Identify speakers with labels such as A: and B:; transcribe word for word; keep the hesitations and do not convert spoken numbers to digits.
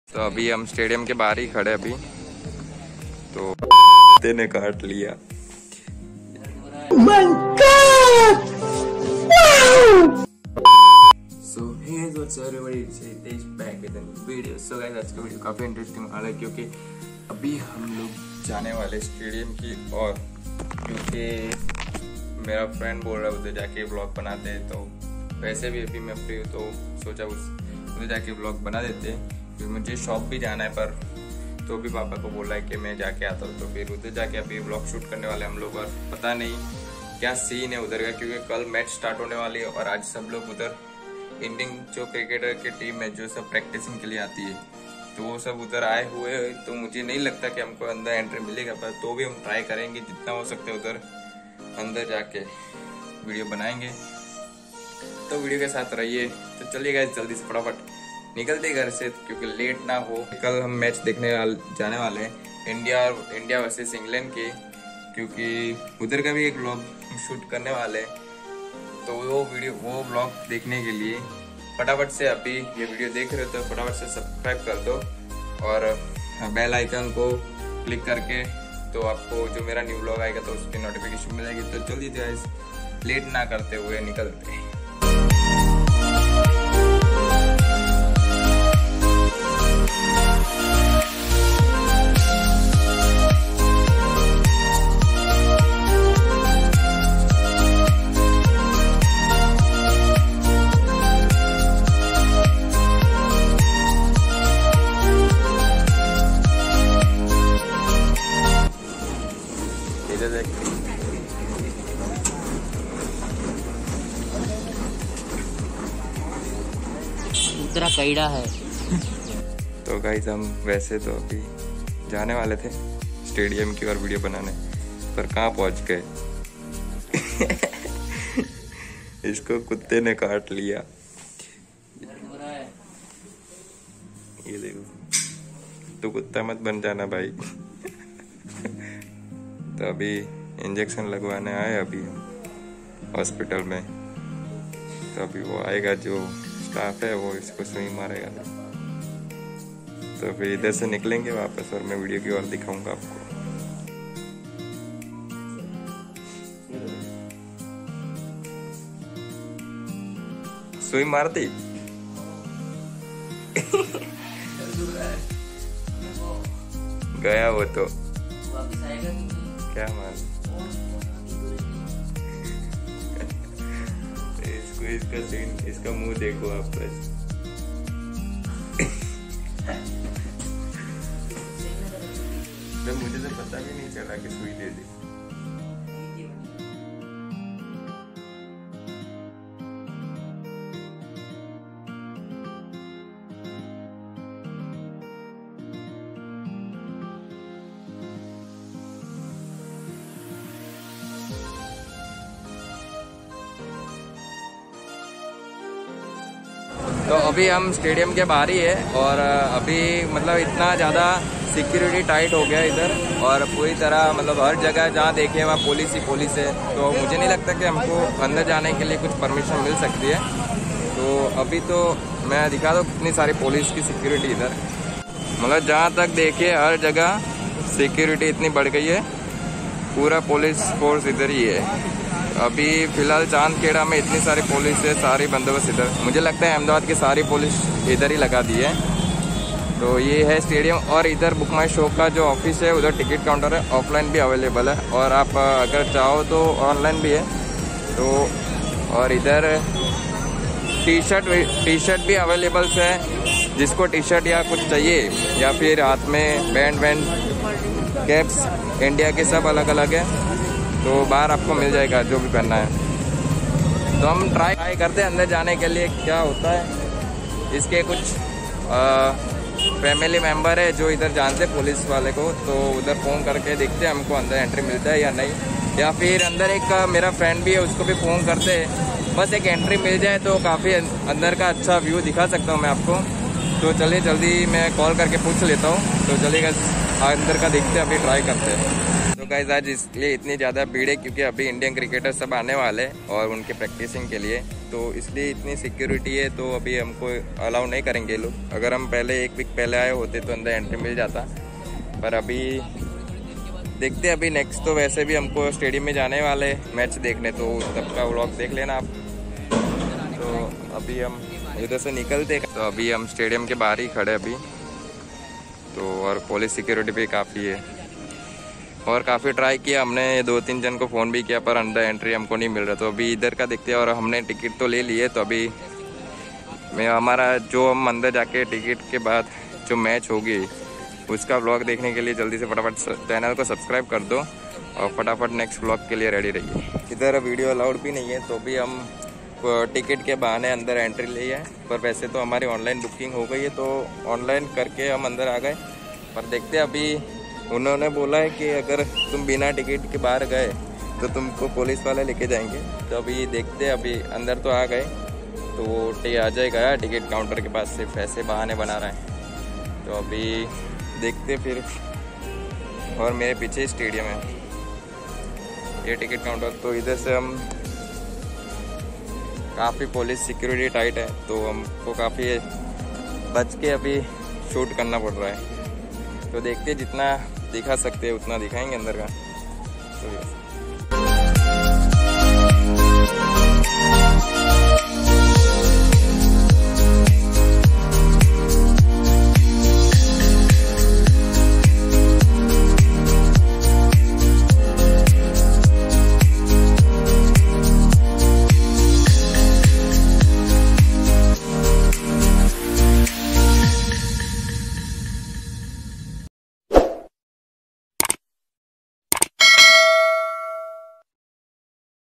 A: तो अभी हम स्टेडियम के बाहर ही खड़े अभी तो ने काट लिया। So hey what's up everybody, it's back with a new video. So guys, आज का वीडियो काफी इंटरेस्टिंग वाला है क्योंकि अभी हम लोग जाने वाले स्टेडियम की और क्योंकि मेरा फ्रेंड बोल रहा है उधर जाके ब्लॉग बनाते हैं, तो वैसे भी अभी मैं फ्री हूँ तो सोचा उस उधर जाके ब्लॉग बना देते हैं क्योंकि मुझे शॉप भी जाना है। पर तो भी पापा को बोला है कि मैं जाके आता हूँ, तो फिर उधर जाके अभी ब्लॉग शूट करने वाले हम लोग। और पता नहीं क्या सीन है उधर का क्योंकि कल मैच स्टार्ट होने वाली है और आज सब लोग उधर इंडियन जो क्रिकेटर की टीम है जो सब प्रैक्टिसिंग के लिए आती है तो वो सब उधर आए हुए हैं। तो मुझे नहीं लगता कि हमको अंदर एंट्री मिलेगा, पर तो भी हम ट्राई करेंगे जितना हो सकता है उधर अंदर जाके वीडियो बनाएंगे। तो वीडियो के साथ रहिए। तो चलिए गाइस, जल्दी से फटाफट निकलते घर से क्योंकि लेट ना हो। कल हम मैच देखने जाने वाले हैं इंडिया इंडिया वर्सेस इंग्लैंड के, क्योंकि उधर का भी एक व्लॉग शूट करने वाले हैं। तो वो वीडियो वो व्लॉग देखने के लिए फटाफट से अभी ये वीडियो देख रहे हो तो फटाफट से सब्सक्राइब कर दो और बेल आइकन को क्लिक करके तो आपको जो मेरा न्यू व्लॉग आएगा तो उसकी नोटिफिकेशन मिलेगी। तो जल्दी गाइस, लेट ना करते हुए निकलते हैं।
B: दूसरा कैडा है।
A: तो गाइस, हम वैसे तो अभी जाने वाले थे स्टेडियम की और वीडियो बनाने, पर कहाँ पहुंच गए इसको कुत्ते ने काट लिया। ये देखो, तो कुत्ता मत बन जाना भाई तो अभी इंजेक्शन लगवाने आए अभी हॉस्पिटल में। तो अभी वो आएगा, जो स्टाफ है वो इसको सुई मारेगा। तो फिर इधर से निकलेंगे वापस और मैं वीडियो की ओर दिखाऊंगा आपको। सुई मारती गया वो तो क्या मान इसको इसका सीन इसका मुंह देखो आप बस मुझे तो पता भी नहीं चला कि सुई दे दी। तो अभी हम स्टेडियम के बाहर ही है और अभी मतलब इतना ज़्यादा सिक्योरिटी टाइट हो गया इधर और पूरी तरह मतलब हर जगह जहाँ देखे वहाँ पुलिस ही पुलिस है। तो मुझे नहीं लगता कि हमको अंदर जाने के लिए कुछ परमिशन मिल सकती है। तो अभी तो मैं दिखा दूँ कितनी सारी पुलिस की सिक्योरिटी इधर, मतलब जहाँ तक देखे हर जगह सिक्योरिटी इतनी बढ़ गई है, पूरा पुलिस फोर्स इधर ही है। अभी फिलहाल चांदखेड़ा में इतनी सारी पुलिस है, सारी बंदोबस्त इधर। मुझे लगता है अहमदाबाद की सारी पुलिस इधर ही लगा दी है। तो ये है स्टेडियम और इधर बुक माई शो का जो ऑफिस है उधर टिकट काउंटर है, ऑफलाइन भी अवेलेबल है और आप अगर चाहो तो ऑनलाइन भी है। तो और इधर टी शर्ट टी शर्ट भी अवेलेबल है, जिसको टी शर्ट या कुछ चाहिए या फिर हाथ में बैंड वैंड कैप्स इंडिया के सब अलग अलग है, तो बाहर आपको मिल जाएगा जो भी पहनना है। तो हम ट्राई ट्राई करते हैं अंदर जाने के लिए क्या होता है। इसके कुछ आ, फैमिली मेंबर है जो इधर जानते हैं पुलिस वाले को, तो उधर फ़ोन करके देखते हैं हमको अंदर एंट्री मिलता है या नहीं। या फिर अंदर एक मेरा फ्रेंड भी है, उसको भी फ़ोन करते हैं, बस एक एंट्री मिल जाए तो काफ़ी अंदर का अच्छा व्यू दिखा सकता हूँ मैं आपको। तो चलिए जल्दी मैं कॉल करके पूछ लेता हूँ। तो चलिए अंदर का देखते हैं, अभी ट्राई करते हैं। तो गाइस, आज इसलिए इतनी ज़्यादा भीड़ है क्योंकि अभी इंडियन क्रिकेटर सब आने वाले और उनके प्रैक्टिसिंग के लिए तो इसलिए इतनी सिक्योरिटी है, तो अभी हमको अलाउ नहीं करेंगे लोग। अगर हम पहले एक वीक पहले आए होते तो अंदर एंट्री मिल जाता, पर अभी देखते हैं। अभी नेक्स्ट तो वैसे भी हमको स्टेडियम में जाने वाले मैच देखने, तो तब का व्लॉग देख लेना आप। तो अभी हम इधर से निकलते, तो अभी हम स्टेडियम के बाहर ही खड़े अभी तो, और पुलिस सिक्योरिटी भी काफ़ी है। और काफ़ी ट्राई किया हमने, दो तीन जन को फ़ोन भी किया, पर अंदर एंट्री हमको नहीं मिल रहा। तो अभी इधर का देखते हैं, और हमने टिकट तो ले लिए। तो अभी मैं हमारा जो हम अंदर जाके टिकट के बाद जो मैच होगी उसका व्लॉग देखने के लिए जल्दी से फटाफट चैनल को सब्सक्राइब कर दो, और फटाफट नेक्स्ट व्लॉग के लिए रेडी रहिए। इधर वीडियो अलाउड भी नहीं है, तो भी हम टिकट के बहाने अंदर एंट्री ली है। पर वैसे तो हमारी ऑनलाइन बुकिंग हो गई है, तो ऑनलाइन करके हम अंदर आ गए। पर देखते अभी उन्होंने बोला है कि अगर तुम बिना टिकट के बाहर गए तो तुमको पुलिस वाले लेके जाएंगे। तो अभी देखते हैं, अभी अंदर तो आ गए, तो वो टे अजय गया टिकट काउंटर के पास, सिर्फ ऐसे बहाने बना रहा है। तो अभी देखते फिर। और मेरे पीछे स्टेडियम है, ये टिकट काउंटर। तो इधर से हम काफ़ी पुलिस सिक्योरिटी टाइट है, तो हमको काफ़ी बच के अभी शूट करना पड़ रहा है। तो देखते जितना दिखा सकते हैं उतना दिखाएंगे अंदर का। तो